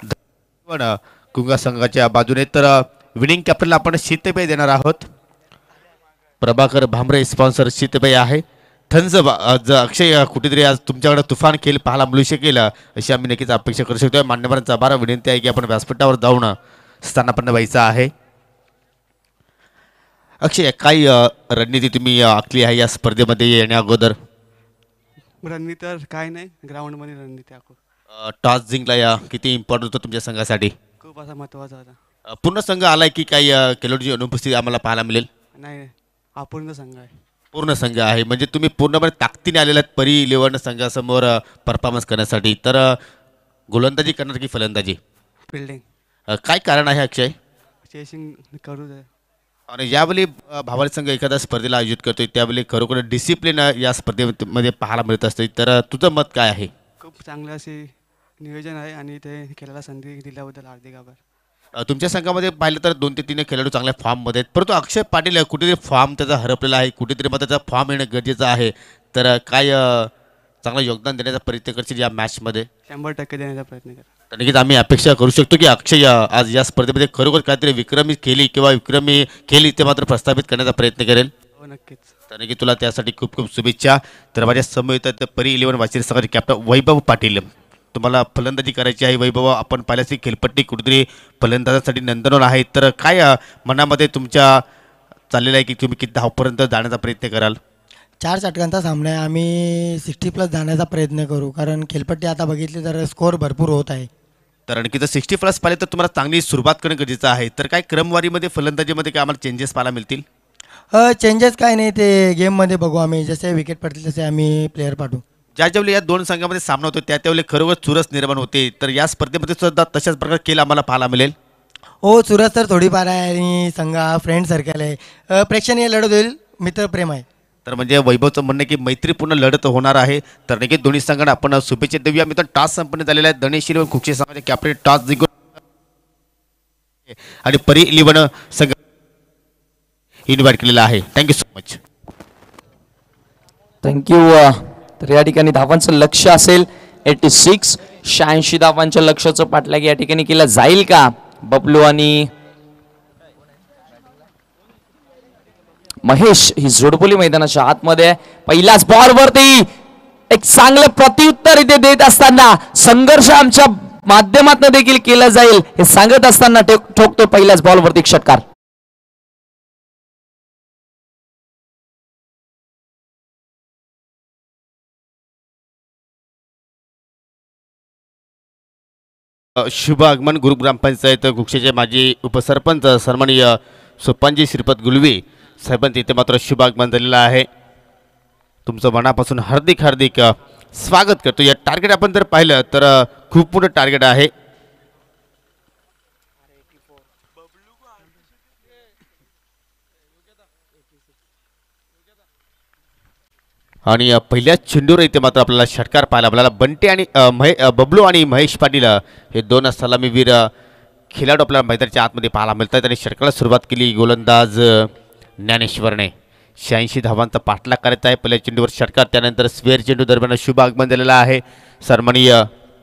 कुंगा संघाच्या बाजूने. तर विनिंग कॅप्टनला आपण शीतपेय देणार आहोत. प्रभाकर भांबरे स्पॉन्सर शीतपेय आहे. थंज अक्षय कुठेतरी आज तुमच्याकडे तुफान खेळ पाहायला मिळू शकेल अशी आम्ही नक्कीच अपेक्षा करू शकतो. मान्यवरांचा आभार. विनंती आहे की आपण व्यासपीठावर जाऊन स्थानापन्न व्हायचं आहे. अक्षय, काय रणनीती तुम्ही आखली आहे या स्पर्धेमध्ये येण्या अगोदर? रणनीती तर काय नाही, ग्राउंडमध्ये रणनीती आखू. टॉस जिंकला या किती इम्पॉर्टंट होतं तुमच्या संघासाठी? खूप असा महत्त्वाचा होता. पूर्ण संघ आलाय की काही खेळाडूची अनुपस्थिती आम्हाला पाहायला मिळेल? नाही, अपूर्ण संघ आहे. पूर्ण संघ आहे म्हणजे तुम्ही पूर्णपणे ताकदीने आलेला आहेत परी 11 संघासमोर परफॉर्मन्स करण्यासाठी. तर गोलंदाजी करणार की फलंदाजी? फिल्डिंग, काय कारण आहे अक्षय? चेसिंग करू दे. आणि यावेळी भावारी संघ एखाद्या स्पर्धेला आयोजित करतोय त्यावेळी खरोखर डिसिप्लिन या स्पर्धेमध्ये पाहायला मिळत असते. तर तुझं मत काय आहे? खूप चांगलं असे नियोजन आहे आणि ते खेळायला संधी दिल्याबद्दल हार्दिक आभार. तुमच्या संघामध्ये पाहिलं तर 2 ते 3 खेळाडू चांगल्या फॉर्ममध्ये आहेत, परंतु अक्षय पाटील कुठेतरी फॉर्म त्याचा हरपलेला आहे, कुठेतरी मग त्याचा फॉर्म येणं गरजेचं आहे. तर काय चांगलं योगदान देण्याचा प्रयत्न करशील या मॅचमध्ये? 100% देण्याचा प्रयत्न करा. तर नक्कीच आम्ही अपेक्षा करू शकतो की अक्षय आज या स्पर्धेमध्ये खरोखर काहीतरी विक्रमी केली किंवा विक्रमी केली ते मात्र प्रस्थापित करण्याचा प्रयत्न करेल. हो, नक्कीच. तर नक्की तुला त्यासाठी खूप खूप शुभेच्छा. तर माझ्या समोर येतात परी 11 वाशिर संघाचे कॅप्टन वैभव पाटील. तुम्हाला फलंदाजी करायची आहे वैभव, आपण पाहिल्यास की खेळपट्टी कुठेतरी फलंदाजासाठी नंदनवन आहे. तर काय मनामध्ये तुमच्या चाललेलं आहे की तुम्ही किती धावपर्यंत जाण्याचा प्रयत्न कराल? 4 षटकांचा सामना आहे. आम्ही 60+ जाण्याचा प्रयत्न करू, कारण खेळपट्टी आता बघितली तर स्कोअर भरपूर होत आहे. तर आणखी जर 60+ पाहिले तर तुम्हाला चांगली सुरुवात करणं गरजेचं आहे. तर काय क्रमवारीमध्ये फलंदाजीमध्ये काय आम्हाला चेंजेस पाहायला मिळतील? चेंजेस काय नाही, ते गेममध्ये बघू. आम्ही जसे विकेट पडतील तसे आम्ही प्लेअर पाठवू. ज्यावेळी या 2 संघामध्ये सामना होतो त्यावेळी खरोखर चुरस निर्माण होते. तर या स्पर्धेमध्ये सुद्धा तशाच प्रकारे खेळ आम्हाला पाहायला मिळेल? हो, चुरस तर थोडीफार आहे आणि संघ फ्रेंड सर्कल आहे. प्रेक्षणीय लढत होईल, मित्रप्रेम आहे. तर म्हणजे वैभवचं म्हणणं आहे की मैत्रीपूर्ण लढत होणार आहे. तर नक्की दोन्ही संघांना आपण शुभेच्छा देऊया. मित्र, टॉस संपन्न झालेला आहे. दणेश्वरी व कुक्षे संघाचे कॅप्टन टॉस जिंकून आणि परी 11 संघ इन्व्हाइट केलेला आहे. Thank you so much. थँक्यू. तर या ठिकाणी धावांचं लक्ष असेल 86 धावांच्या लक्ष्याचं पाठलाग या ठिकाणी केला जाईल का? बबलू आणि महेश ही जोडपोली मैदानाच्या आतमध्ये. पहिल्याच बॉलवरती एक चांगलं प्रत्युत्तर इथे देत असताना संघर्ष आमच्या माध्यमातून देखील केला जाईल हे सांगत असताना ठोकतो पहिल्याच बॉलवरती षटकार. शुभ आगमन. गुरु ग्रामपंचायत गुक्षेचे माजी उपसरपंच सन्माननीय सोपानजी श्रीपत गुलवी साहेबांचे इथे मात्र शुभ आगमन झालेलं आहे. तुमचं मनापासून हार्दिक हार्दिक स्वागत करतो. या टार्गेट आपण जर पाहिलं तर खूप मोठं टार्गेट आहे. आणि पहिल्याच चेंडूवर इथे मात्र आपल्याला षटकार पाहायला मिळाला. बंटी आणि बबलू आणि महेश पाटील हे 2 सलामीवीर खेळाडू आपल्याला मैदानाच्या आतमध्ये पाहायला मिळतात. आणि षटकाला सुरुवात केली गोलंदाज ज्ञानेश्वरने. 86 धावांचा पाठलाग करत आहे. पहिल्या चेंडूवर षटकार, त्यानंतर स्वेअर चेंडू दरम्यान शुभ आगमन झालेलं आहे. सन्माननीय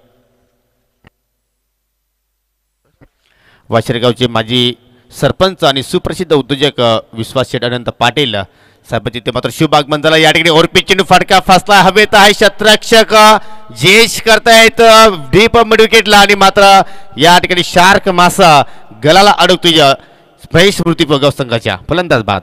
वाशिरगावचे माजी सरपंच आणि सुप्रसिद्ध उद्योजक विश्वास शेठ अनंत पाटील साहेबांचे ते मात्र शुभ आगमन झालं. या ठिकाणी ओरपी चेंडू फटका फसला हवेत आहे. क्षेत्ररक्षक जेश करतायत डीप मिड विकेटला आणि मात्र या ठिकाणी शार्क मासा गलाला अडकतोय महेश स्मृती पोगाव संघाच्या. फलंदाज बाद.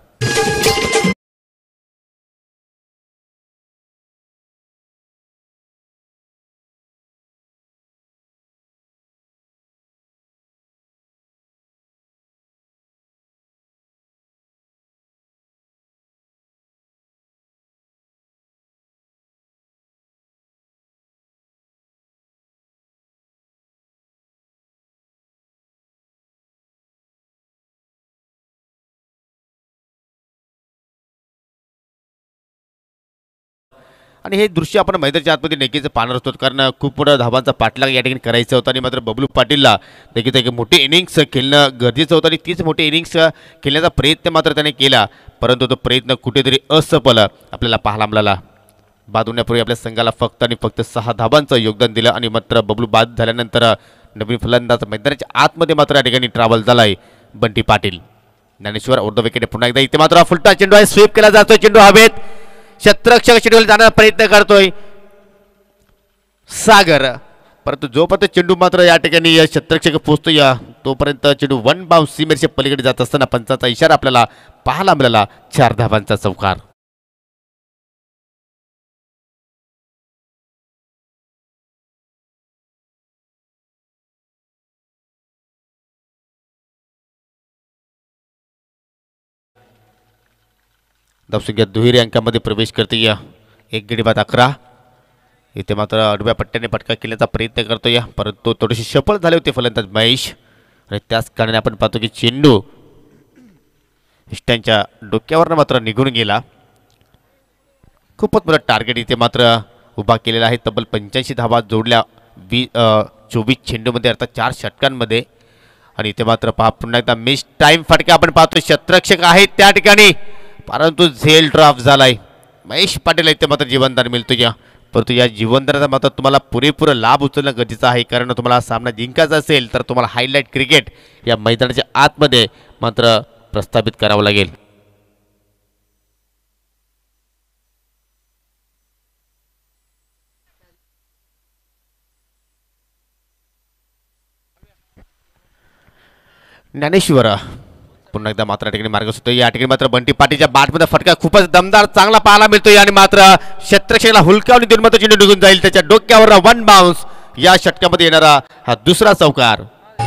आणि हे दृश्य आपण मैदानाच्या आतमध्ये नक्कीच पाहणार असतो, कारण खूप मोठा धावांचा पाठलाग या ठिकाणी करायचा होता. आणि मात्र बबलू पाटीलला नक्कीच एक मोठी इनिंग्स खेळणं गरजेचं होतं आणि तीच मोठी इनिंग्स खेळण्याचा प्रयत्न मात्र त्याने केला, परंतु तो प्रयत्न कुठेतरी असफल आपल्याला पाहायला मिळाला. बाद होण्यापूर्वी आपल्या संघाला फक्त आणि फक्त 6 धावांचं योगदान दिलं. आणि मात्र बबलू बाद झाल्यानंतर नवीन फलंदाज मैदानाच्या आतमध्ये मात्र या ठिकाणी ट्रॅव्हल झालाय बंटी पाटील. ज्ञानेश्वर अर्ध विकेट पुन्हा एकदा इथे मात्र फुलटा चेंडू आहे, स्वीप केला जातोय, चेंडू हवेत. क्षेत्ररक्षक चेंडूला जाण्याचा प्रयत्न करतोय सागर, परंतु जोपर्यंत चेंडू मात्र या ठिकाणी क्षेत्ररक्षक पोहोचतो या तोपर्यंत चेंडू वन बाउन्स सीमेच्या पलीकडे जात असताना पंचाचा इशारा आपल्याला पाहायला मिळाला. 4 धावांचा चौकार. धावसंख्या दुहेरी अंकामध्ये प्रवेश करते या 1 गडी बाद 11. इथे मात्र आडव्या पट्ट्याने फटका केल्याचा प्रयत्न करतो या, परंतु थोडेसे सफळ झाले होते फलंदाज महेश. आणि त्याच कारणाने आपण पाहतो की चेंडू इष्टांच्या डोक्यावरनं मात्र निघून गेला. खूपच मोठं टार्गेट इथे मात्र उभा केलेला आहे. तब्बल 85 धावा जोडल्या 24 चेंडूमध्ये, अर्थात 4 षटकांमध्ये. आणि इथे मात्र पहा पुन्हा एकदा मिस टाइम फटका आपण पाहतो. क्षेत्ररक्षक आहेत त्या ठिकाणी, परंतु झेल ड्रॉप झालाय. महेश पाटील इथे मात्र जीवनदान मिळतो या, परंतु या जीवनदानाचा मात्र तुम्हाला पुरेपूर लाभ उचलणं गरजेचं आहे. कारण तुम्हाला हा सामना जिंकायचा असेल तर तुम्हाला हायलाईट क्रिकेट या मैदानाच्या आतमध्ये मात्र प्रस्थापित करावं लागेल. ज्ञानेश्वर पुन्हा एकदा मात्र ठिकाणी मार्ग सुटतो. या ठिकाणी मात्र बंटी पाटीलच्या बॅटमध्ये फटका खूपच दमदार चांगला पाहायला मिळतोय आणि मात्र क्षेत्ररक्षकाला हुलकावून देऊन मात्र चेंडू निघून जाईल. त्याच्या डोक्यावर वन बाउन्स. या षटकामध्ये येणारा हा दुसरा चौकार.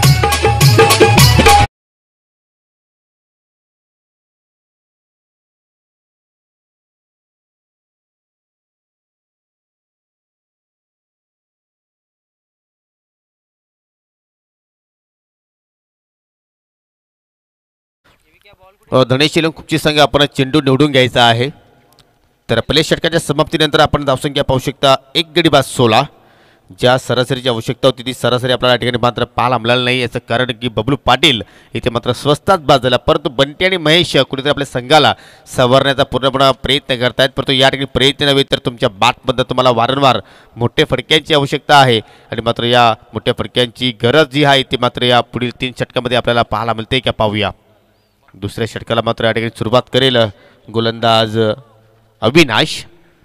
धनेश खूपची संघ आपण चेंडू निवडून घ्यायचा आहे. तर पहिल्या षटकाच्या समाप्तीनंतर आपण धावसंख्या पाहू शकता 1 गडी बाद 16. ज्या सरासरीची आवश्यकता होती ती सरासरी आपल्याला या ठिकाणी मात्र पाहायला मिळालं नाही. याचं कारण की बबलू पाटील इथे मात्र स्वस्तात बाद झाला, परंतु बंटी आणि महेश कुठेतरी आपल्या संघाला सवरण्याचा पूर्णपणे प्रयत्न करतायत. परंतु या ठिकाणी प्रयत्न नव्हे तर तुमच्या बॅटमध्ये तुम्हाला वारंवार मोठ्या फटक्यांची आवश्यकता आहे. आणि मात्र या मोठ्या फटक्यांची गरज जी आहे ती मात्र या पुढील 3 षटकामध्ये आपल्याला पाहायला मिळते का पाहूया. दुसऱ्या षटकाला मात्र या ठिकाणी सुरुवात करेल गोलंदाज अविनाश.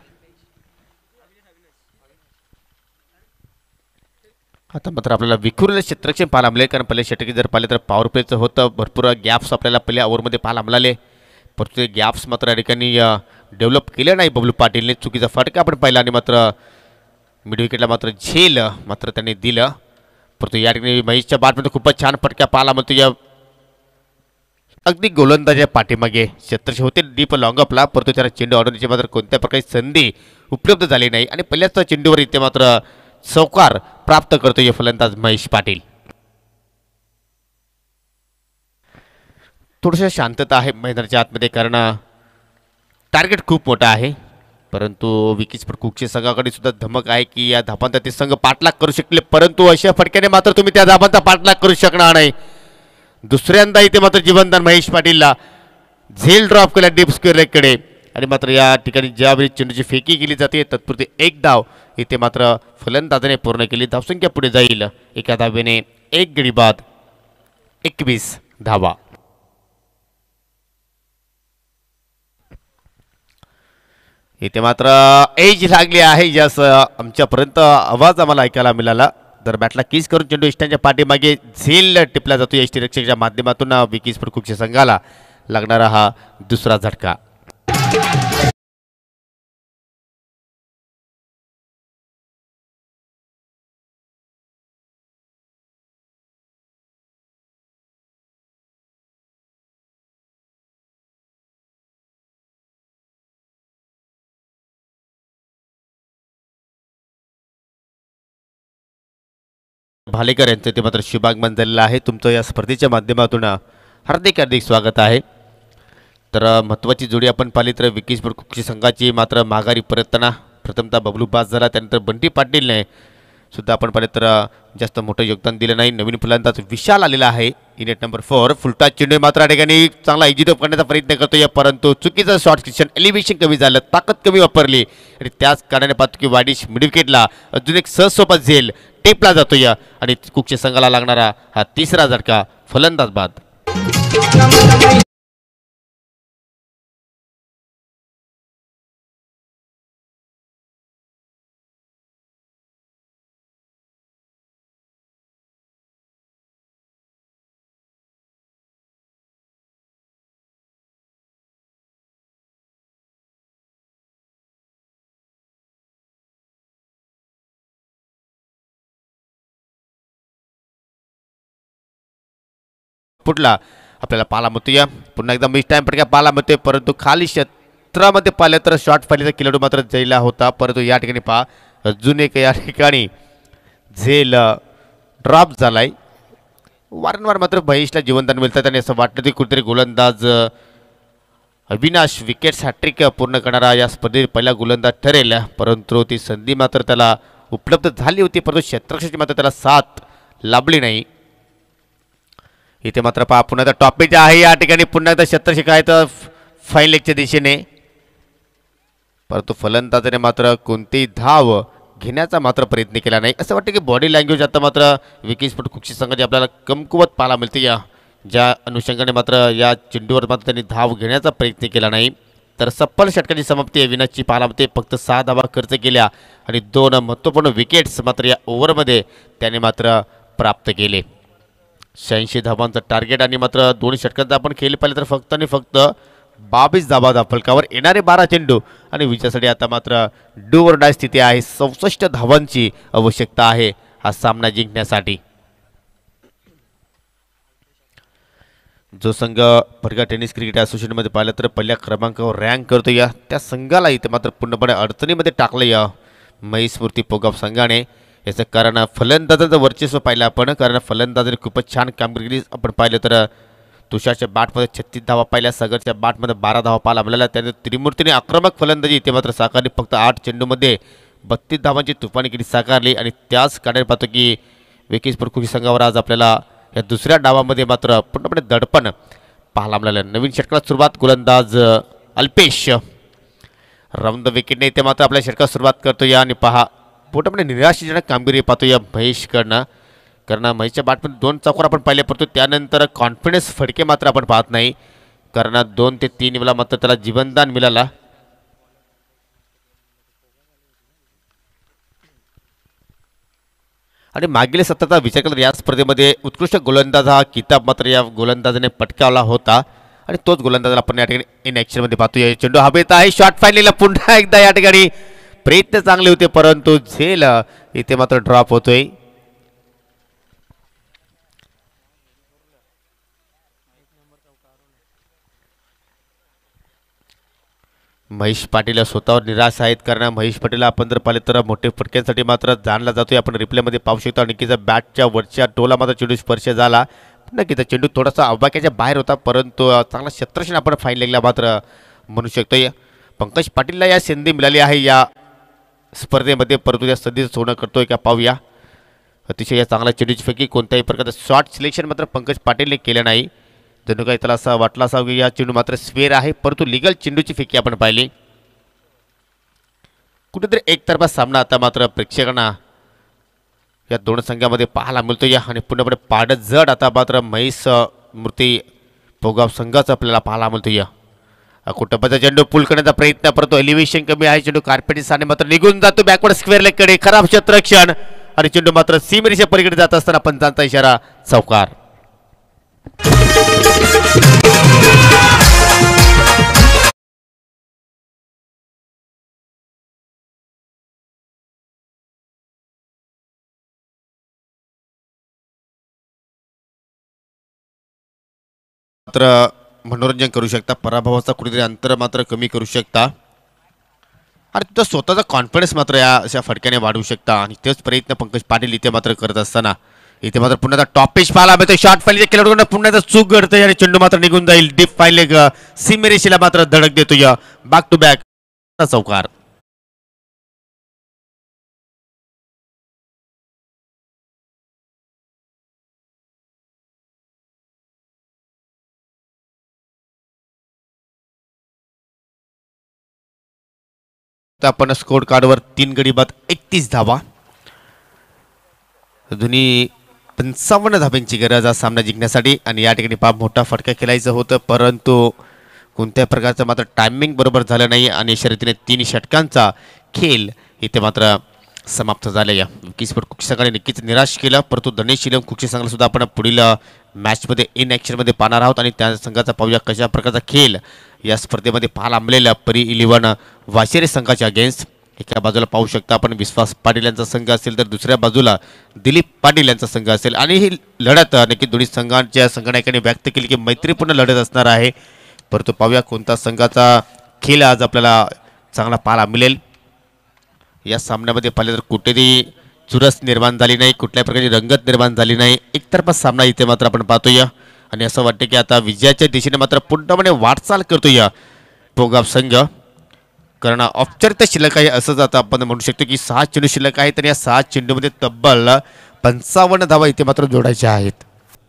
आता मात्र आपल्याला विखुरलेलं क्षेत्ररक्षण पाहायला मिळेल, कारण पहिल्या षटकी जर पाहिले तर पॉवर प्लेचं होतं. भरपूर गॅप्स आपल्याला पहिल्या ओव्हरमध्ये पाहायला मिळाले, परंतु ते गॅप्स मात्र या ठिकाणी डेव्हलप केले नाही बबलू पाटीलने. चुकीचा फटका आपण पाहिला आणि मात्र मिड विकेटला मात्र झेल मात्र त्यांनी दिलं. परंतु या ठिकाणी महेशच्या बॅटमध्ये खूपच छान फटका पाहायला मिळतो. या अगदी गोलंदाजाच्या पाठीमागे क्षेत्ररक्षक होते डीप लॉंग अपला, परंतु त्याला चेंडू अडवण्याची मात्र कोणत्या प्रकारची संधी उपलब्ध झाली नाही. आणि पहिल्याच चेंडूवर इथे मात्र चौकार प्राप्त करतो या फलंदाज महेश पाटील. थोडंसं शांतता आहे मैदानाच्या आतमध्ये, कारण टार्गेट खूप मोठा आहे. परंतु विकीस्पर कुकच्या संघाकडे सुद्धा धमक आहे की या धाबांचा ते संघ पाठलाग करू शकले, परंतु अशा फटक्याने मात्र तुम्ही त्या धाबांचा पाठलाग करू शकणार नाही. दुसऱ्यांदा इथे मात्र जीवनदान महेश पाटीलला झेल ड्रॉप केला डीप स्क्वेअरकडे. आणि मात्र या ठिकाणी ज्यावेळी चेंडूची फेकी केली जाते तत्पुरती 1 धाव इथे मात्र फलंदाजाने पूर्ण केली. धावसंख्या पुढे जाईल 1 धावेने 1 गडी बाद 21 धावा. इथे मात्र एज लागली आहे, ज्यास आमच्यापर्यंत आवाज आम्हाला ऐकायला मिळाला. तर बॅटला किस करून चेंडू इष्टांच्या पाठीमागे झेल टिपला जातो. यष्टीरक्षकाच्या माध्यमातून विकीस्पर कुकच्या संघाला लागणारा हा दुसरा झटका. भालेकर यांचं ते मात्र शुभागमन झालेलं आहे. तुमचं या स्पर्धेच्या माध्यमातून हार्दिक हार्दिक स्वागत आहे. तर महत्त्वाची जोडी आपण पाहिली तर विकीस्पर कुकची संघाची मात्र माघारी परतताना प्रथमतः बबलू बास झाला, त्यानंतर बंटी पाटीलने सुद्धा आपण पाहिले तर जास्त मोठं योगदान दिलं नाही. नवीन फलंदाज विशाल आलेला आहे इनेट नंबर 4. फुलटा चेंडू मात्र या ठिकाणी चांगला इजिटअप करण्याचा प्रयत्न करतोय, परंतु चुकीचं शॉर्ट सिक्शन एलिव्हेशन कमी झालं, ताकद कमी वापरली आणि त्याच कारणाने पाहतो की वाडिश मिड विकेटला अजून एक सहजसोबत झेल टेपला जातोय आणि कुकच्या संघाला लागणारा हा तिसरा झटका फलंदाज बाद. फुटला आपल्याला पाहायला मिळतोय. पुन्हा एकदा मिस टाइम फटका पाहायला मिळतोय, परंतु खाली क्षेत्रामध्ये पाहिलं तर शॉर्ट फायलीचा किलोडू मात्र जैला होता. परंतु या ठिकाणी पहा अजून एक या ठिकाणी झेल ड्रॉप झालाय. वारंवार मात्र महेशला जीवनदान मिळतात आणि असं वाटतं की कुठेतरी गोलंदाज अविनाश विकेट्स हॅट्रिक पूर्ण करणारा या स्पर्धेत पहिला गोलंदाज ठरेल. परंतु ती संधी मात्र त्याला उपलब्ध झाली होती, परंतु क्षेत्ररक्षणाची मात्र त्याला साथ लाभली नाही. इथे मात्र पहा पुन्हा एकदा टॉपिक आहे या ठिकाणी पुन्हा एकदा क्षेत्ररक्षक आहे तर फाईन लेगच्या दिशेने, परंतु फलंदाजाने मात्र कोणतीही धाव घेण्याचा मात्र प्रयत्न केला नाही. असं वाटतं की बॉडी लँग्वेज आता मात्र विकी स्पोर्ट कुक्षी संघाची आपल्याला कमकुवत पाहायला मिळते. या ज्या अनुषंगाने मात्र या चेंडूवर मात्र त्यांनी धाव घेण्याचा प्रयत्न केला नाही. तर सफल षटकाची समाप्ती अविनाशची पाहायला मिळते. फक्त 6 धावा खर्च केल्या आणि 2 महत्त्वपूर्ण विकेट्स मात्र या ओव्हरमध्ये त्याने मात्र प्राप्त केले. 86 धावांचं टार्गेट आणि मात्र 2 षटकांचा आपण खेळ पाहिले तर फक्त आणि फक्त 22 धावा फलकावर येणारे 12 चेंडू आणि विजयासाठी आता मात्र डू और डाय स्थिती आहे. 64 धावांची आवश्यकता आहे हा सामना जिंकण्यासाठी. जो संघ परगा टेनिस क्रिकेट असोसिएशनमध्ये पाहिलं तर पहिल्या क्रमांकावर रँक करतो या त्या संघाला इथे मात्र पूर्णपणे अडचणीमध्ये टाकलं या महेश स्फूर्ती पोगाव संघाने. याचं कारण फलंदाजाचं वर्चस्व पाहिलं आपण, कारण फलंदाजाने खूपच छान कामगिरी केली. आपण पाहिलं तर तुषारच्या बॅटमध्ये 36 धावा पाहिल्या, सागरच्या बॅटमध्ये 12 धावा पाहायला मिळाल्या. त्याने त्रिमूर्तीने आक्रमक फलंदाजी इथे मात्र साकारली. फक्त 8 चेंडूमध्ये 32 धावांची तुफानी केली साकारली आणि त्याच काढायला पाहतो की विकी स्पोर्ट कुक्षी संघावर आज आपल्याला या दुसऱ्या डावामध्ये मात्र पूर्णपणे दडपण पाहायला मिळालं. नवीन षटकाला सुरुवात गोलंदाज अल्पेश राऊंड द विकेटने इथे मात्र आपल्या षटकाला सुरुवात करतो या आणि पहा पूर्णपणे निराशाजनक कामगिरी पाहतो या महेशकडनं. कारण महेशच्या बॅटमध्ये 2 चौकार आपण पाहिले, परंतु त्यानंतर कॉन्फिडन्स फडके मात्र आपण पाहत नाही. कारण 2 ते 3 वेळा मात्र त्याला जीवनदान मिळाला. आणि मागील सत्राचा विचार केला या स्पर्धेमध्ये उत्कृष्ट गोलंदाज हा किताब मात्र या गोलंदाजाने पटकावला होता आणि तोच गोलंदाजाला आपण या ठिकाणी इन ॲक्शनमध्ये पाहतो. या चेंडू हवेत आहे, शॉट फायनलला पुन्हा एकदा या ठिकाणी प्रयत्न चांगले होते, परंतु झेल इथे मात्र ड्रॉप होतोय. महेश पाटील स्वतःवर निराश आहेत, कारण महेश पाटील आपण जर पाहिले तर मोठे फटक्यांसाठी मात्र जाणला जातोय. आपण रिप्लेमध्ये पाहू शकतो नक्कीचा बॅटच्या वरच्या टोला मात्र चेंडू स्पर्श झाला. नक्कीच चेंडू थोडासा आवाक्याच्या बाहेर होता, परंतु चांगला क्षेत्ररक्षण आपण फाईन लेगला मात्र म्हणू शकतो. पंकज पाटीलला या संधी मिळाली आहे या स्पर्धेमध्ये, परंतु या संधीचं सोनं करतोय का पाहूया. अतिशय या चांगल्या चेंडूची फेकी, कोणत्याही प्रकारचं शॉर्ट सिलेक्शन मात्र पंकज पाटीलने केलं नाही. जणू काही त्याला असं वाटलं असावं की या चेंडू मात्र स्क्वेअर आहे, परंतु लिगल चेंडूची फेकी आपण पाहिली. कुठेतरी एकतर्फा सामना आता मात्र प्रेक्षकांना या 2 संघामध्ये पाहायला मिळतो या आणि पूर्णपणे पाडत जड आता मात्र महेश मूर्ती पोगाव संघाचा आपल्याला पाहायला मिळतो. या कुटुंबाचा चेंडू पुल करण्याचा प्रयत्न करतो, एलिव्हेशन कमी आहे, चेंडू कार्पेट साने मात्र निघून जातो बॅकवर्ड स्क्वेअर लेगकडे. खराब क्षेत्ररक्षण आणि चेंडू मात्र सीमेरेषा पलीकडे जात असताना पंचांचा इशारा चौकार. मात्र मनोरंजन करू शकता, पराभवाचा कुठेतरी अंतर मात्र कमी करू शकता आणि तुझा स्वतःचा कॉन्फिडन्स मात्र या अशा फटक्याने वाढवू शकता. आणि तेच प्रयत्न पंकज पाटील इथे मात्र करत असताना इथे मात्र पुन्हा टॉप पेच पाहायला मिळतो. शॉर्ट फायलीच्या खेळाडूंना पुन्हा चूक घडते आणि चेंडू मात्र निघून जाईल. डीप फाईल लेग सीमेरेषेला मात्र धडक देतो या बॅक टू बॅक चौकार. आपण स्कोर कार्डवर 3 गडी बाद 31 धावा, दोन्ही 55 धाब्यांची गरज आज सामना जिंकण्यासाठी. आणि या ठिकाणी मोठा फटका खेळायचं होतं, परंतु कोणत्याही प्रकारचं मात्र टायमिंग बरोबर झालं नाही आणि शर्यतीने 3 षटकांचा खेळ इथे मात्र समाप्त झाला. या विकी स्पोर्ट कुक्षी संघाने नक्कीच निराश केलं, परंतु गणेश शिलम कुक्षी संघाला सुद्धा आपण पुढील मॅचमध्ये इन ॲक्शनमध्ये पाहणार आहोत आणि त्या संघाचा पाहूया कशा प्रकारचा खेळ या स्पर्धेमध्ये पाहायला मिळेल. परी 11 वाशेरे संघाच्या अगेन्स्ट. एका बाजूला पाहू शकता आपण विश्वास पाटील यांचा संघ असेल तर दुसऱ्या बाजूला दिलीप पाटील यांचा संघ असेल आणि ही लढत नक्की दोन्ही संघांच्या संघनायकांनी व्यक्त केली की मैत्रीपूर्ण लढत असणार आहे. परंतु पाहूया कोणता संघाचा खेळ आज आपल्याला चांगला पाहायला मिळेल. या सामन्यामध्ये पाहिलं तर कुठेही चुरस निर्माण झाली नाही, कुठल्याही प्रकारची रंगत निर्माण झाली नाही, एकतर्फा सामना इथे मात्र आपण पाहतोय आणि असं वाटतं की आता विजयाच्या दिशेने मात्र पूर्णपणे वाटचाल करतोय पोगाव संघ. कारण औपचारिकता शिल्लक आहे असंच आता आपण म्हणू शकतो की 6 चेंडू शिल्लक आहेत आणि या 6 चेंडूमध्ये तब्बल 55 धावा इथे मात्र जोडायच्या आहेत.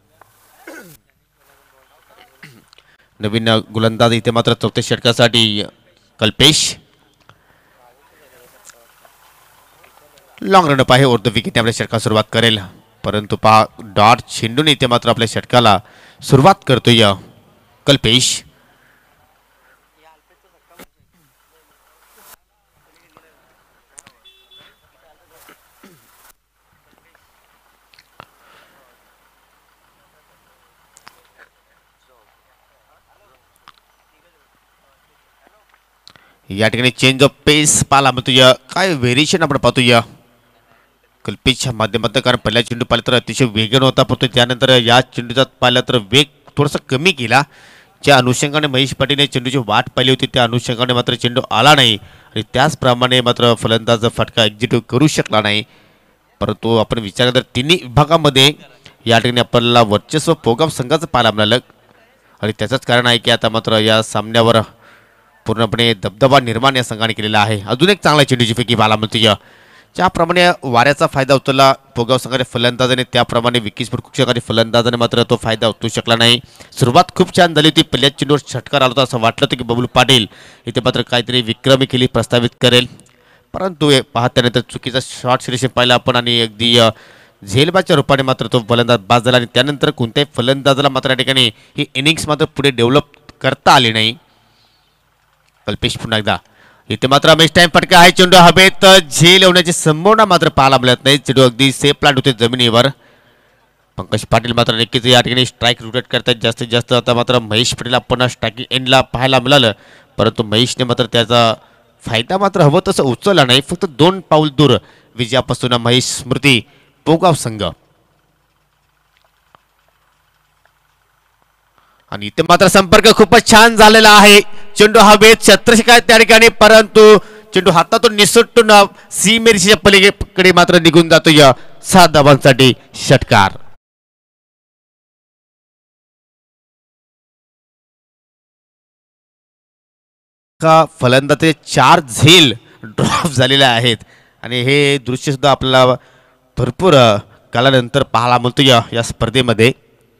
नवीन गोलंदाज इथे मात्र चौथ्या षटकासाठी कल्पेश. लॉंग रनअप आहे और विकेट आपल्या षटकाला सुरुवात करेल. परंतु पहा डॉट चेंडूने इथे मात्र आपल्या षटकाला सुरुवात करतोय कल्पेश. या ठिकाणी चेंज ऑफ पेस पाहायला मिळतोय. काय व्हेरिएशन आपण पाहतोय कल्पेशच्या माध्यमातून. कारण पहिला चेंडू पाहिला तर अतिशय वेगवान होता, परंतु त्यानंतर या चेंडूचा पाहिला तर वेग थोडासा कमी केला. ज्या अनुषंगाने महेश पाटीलने चेंडूची वाट पाहिली होती त्या अनुषंगाने मात्र चेंडू आला नाही आणि त्याचप्रमाणे मात्र फलंदाज फटका एक्झिक्यूट करू शकला नाही. परंतु आपण विचार केला तर तिन्ही विभागामध्ये या ठिकाणी आपल्याला वर्चस्व पोगाव संघाचं पाहायला मिळालं आणि त्याचंच कारण आहे की आता मात्र या सामन्यावर पूर्णपणे दबदबा निर्माण या संघाने केलेला आहे. अजून एक चांगला चेंडूची फेकी पाहायला मिळते. ज्याप्रमाणे वाऱ्याचा फायदा उचलला पोगाव संघाने फलंदाजाने त्याप्रमाणे विकीसपूर कुक्षकाने फलंदाजाने मात्र तो फायदा उचलू शकला नाही. सुरुवात खूप छान झाली होती, पहिल्याच चेंडूवर षटकार आला होता असं वाटलं होतं की बबलू पाटील इथे मात्र काहीतरी विक्रमी केली प्रस्तावित करेल, परंतु पाहत्यानंतर चुकीचा शॉर्ट सिलेक्शन पाहिला आपण आणि अगदी झेलबाच्या रूपाने मात्र तो फलंदाज बाद झाला आणि त्यानंतर कोणत्याही फलंदाजाला मात्र या ठिकाणी ही इनिंग्स मात्र पुढे डेव्हलप करता आली नाही. कल्पेश पुन्हा एकदा इथे मात्र मॅच टाइम फटका आहे. चेंडू हवेत झेल होण्याची संभावना मात्र पाहायला मिळत नाही. चेंडू अगदी सेफ प्लांट होते जमिनीवर. पंकज पाटील मात्र नक्कीच या ठिकाणी स्ट्राईक रोटेट करतात जास्तीत जास्त. आता मात्र महेश पाटीलला पुन्हा स्ट्रायकिंग एंडला पाहायला मिळालं, परंतु महेशने मात्र त्याचा फायदा मात्र हवं तसं उचलला नाही. फक्त 2 पाऊल दूर विजयापासून महेश स्मृती पोगाव संघ. आणि इथे मात्र संपर्क खूपच छान झालेला आहे. चेंडू हवेत छत्रशिकाय त्या ठिकाणी, परंतु चेंडू हातातून निसटून सीमेरेषेच्या पलीकडे मात्र निघून जातो या 6 धावांसाठी षटकार. फलंदाजे 4 झेल ड्रॉप झालेले आहेत आणि हे दृश्य सुद्धा आपल्याला भरपूर कालानंतर पाहायला मिळतो या स्पर्धेमध्ये.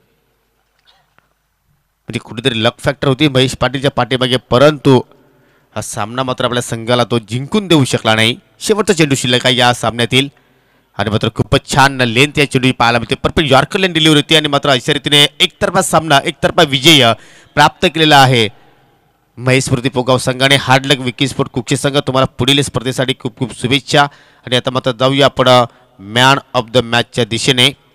म्हणजे कुठेतरी लक फॅक्टर होती महेश पाटीलच्या पाठीमागे, परंतु हा सामना मात्र आपल्या संघाला तो जिंकून देऊ शकला नाही. शेवटचा चेंडू शिल्लक आहे या सामन्यातील आणि मात्र खूपच छान लेंथ या चेंडू पाहायला मिळते. परफेक्ट यॉर्कर लेन डिलिव्हरी होती आणि मात्र अशा रीतीने एकतर्फा सामना एकतर्फा विजय प्राप्त केलेला आहे महेश स्मृती पोगाव संघाने. Hard luck Vicky sport Kukshi संघ. तुम्हाला पुढील स्पर्धेसाठी खूप खूप शुभेच्छा आणि आता मात्र जाऊया आपण मॅन ऑफ द मॅचच्या दिशेने.